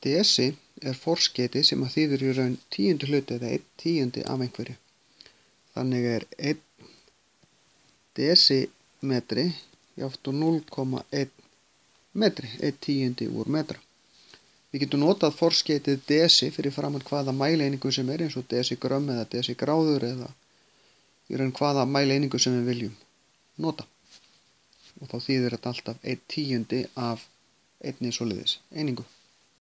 Desi er forskeyti sem að þýðir í raun 10. hluti eða 1/10 af einhverju. Þannig er 1 desimetri jafnt og 0,1 metri, 1/10 úr metra. Við getum notað forskeytið desi fyrir framan hvaða mæleiningu sem er, eins og desigrömm eða desigráður eða í raun hvaða mæleiningu sem við viljum nota. Og þá þýðir þetta alltaf 1/10 af einni svoleiðis einingu.